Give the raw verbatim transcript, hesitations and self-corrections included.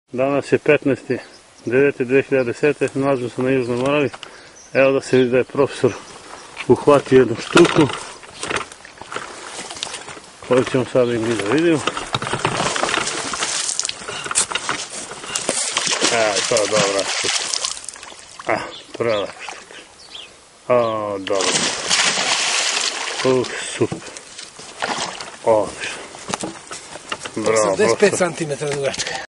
Danas je petnaesti deveti dve hiljade desete. Nalazimo se na Južnoj Moravi. Evo da se vidi da je profesor uhvatio jednu štuku koju ćemo sad i mi da vidimo. Evo, to je dobra štuka. A, prelepa štuka. O, dobro. Uh, super. Odlično. Bravo, osamdeset pet centimetara dugačka.